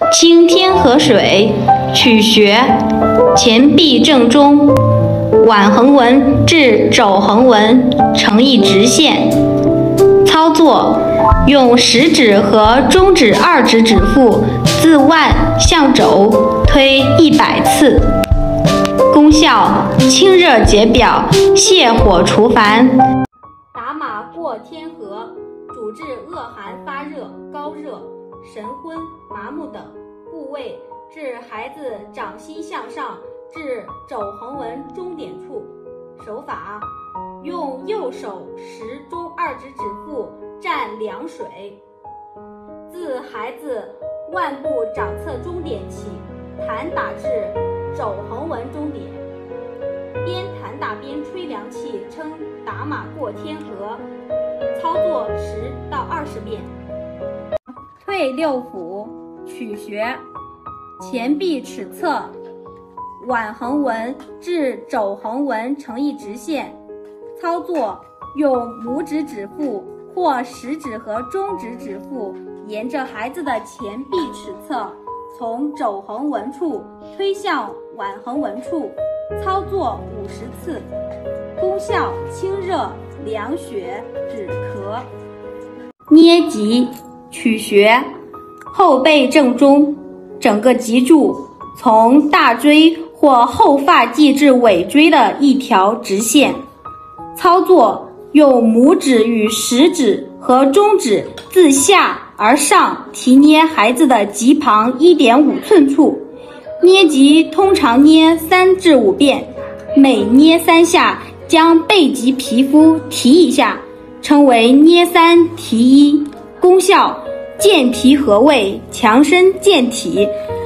清天河水，取穴，前臂正中，腕横纹至肘横纹成一直线。操作：用食指和中指2指指腹自腕向肘推100次。功效：清热解表，泻火除烦。打马过天河，主治恶寒发热、高热、神昏、麻木等部位，治孩子掌心向上至肘横纹中点处。手法：用右手食中2指指腹蘸凉水，自孩子腕部掌侧中点起弹打至肘横纹中点，边弹打边吹凉气，称打马过天河。操作10到20遍。退六腑，取穴，前臂尺侧，腕横纹至肘横纹成一直线。操作：用拇指指腹或食指和中指指腹沿着孩子的前臂尺侧，从肘横纹处推向腕横纹处，操作50次。功效：清热凉血止咳。捏脊，取穴，后背正中，整个脊柱从大椎或后发际至尾椎的一条直线。操作：用拇指与食指和中指自下而上提捏孩子的脊旁1.5寸处。捏脊通常捏3至5遍，每捏3下将背脊皮肤提一下，称为捏3提1。功效：健脾和胃，强身健体，